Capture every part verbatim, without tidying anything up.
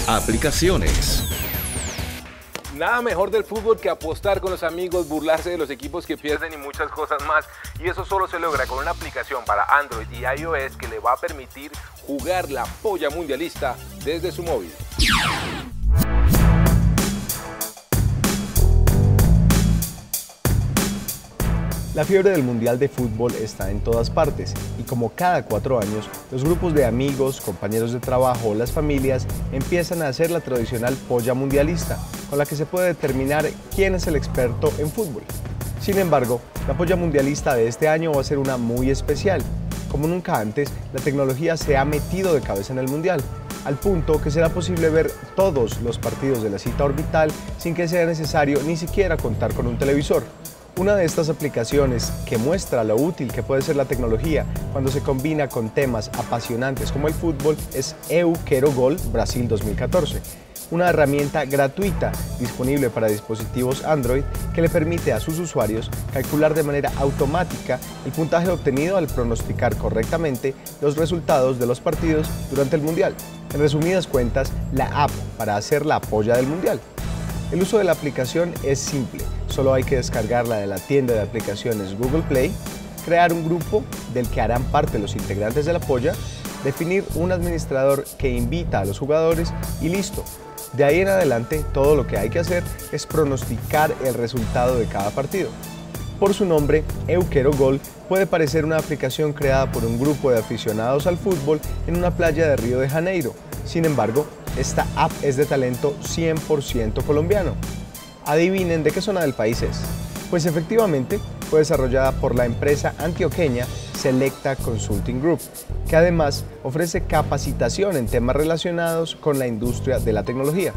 Aplicaciones. Nada mejor del fútbol que apostar con los amigos, burlarse de los equipos que pierden y muchas cosas más. Y eso solo se logra con una aplicación para Android y iOS que le va a permitir jugar la polla mundialista desde su móvil. La fiebre del Mundial de Fútbol está en todas partes y como cada cuatro años, los grupos de amigos, compañeros de trabajo o las familias empiezan a hacer la tradicional polla mundialista, con la que se puede determinar quién es el experto en fútbol. Sin embargo, la polla mundialista de este año va a ser una muy especial. Como nunca antes, la tecnología se ha metido de cabeza en el Mundial, al punto que será posible ver todos los partidos de la cita orbital sin que sea necesario ni siquiera contar con un televisor. Una de estas aplicaciones que muestra lo útil que puede ser la tecnología cuando se combina con temas apasionantes como el fútbol es Eu Quero Gol Brasil dos mil catorce, una herramienta gratuita disponible para dispositivos Android que le permite a sus usuarios calcular de manera automática el puntaje obtenido al pronosticar correctamente los resultados de los partidos durante el Mundial. En resumidas cuentas, la app para hacer la polla del Mundial. El uso de la aplicación es simple, solo hay que descargarla de la tienda de aplicaciones Google Play, crear un grupo del que harán parte los integrantes de la polla, definir un administrador que invita a los jugadores y listo. De ahí en adelante, todo lo que hay que hacer es pronosticar el resultado de cada partido. Por su nombre, Eu Quero Gol puede parecer una aplicación creada por un grupo de aficionados al fútbol en una playa de Río de Janeiro. Sin embargo, esta app es de talento cien por ciento colombiano. Adivinen de qué zona del país es. Pues efectivamente fue desarrollada por la empresa antioqueña Selecta Consulting Group, que además ofrece capacitación en temas relacionados con la industria de la tecnología.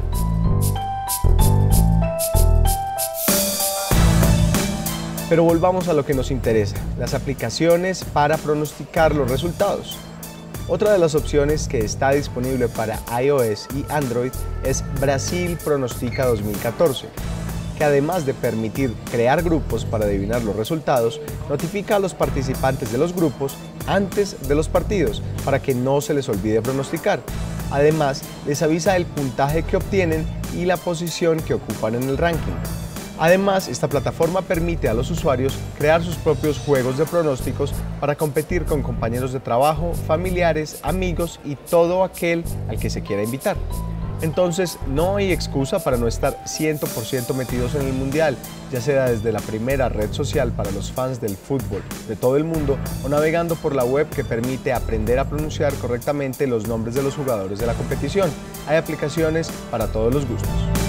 Pero volvamos a lo que nos interesa, las aplicaciones para pronosticar los resultados. Otra de las opciones que está disponible para iOS y Android es Brasil Pronostica dos mil catorce, que además de permitir crear grupos para adivinar los resultados, notifica a los participantes de los grupos antes de los partidos para que no se les olvide pronosticar. Además, les avisa el puntaje que obtienen y la posición que ocupan en el ranking. Además, esta plataforma permite a los usuarios crear sus propios juegos de pronósticos para competir con compañeros de trabajo, familiares, amigos y todo aquel al que se quiera invitar. Entonces, no hay excusa para no estar cien por ciento metidos en el Mundial, ya sea desde la primera red social para los fans del fútbol de todo el mundo o navegando por la web que permite aprender a pronunciar correctamente los nombres de los jugadores de la competición. Hay aplicaciones para todos los gustos.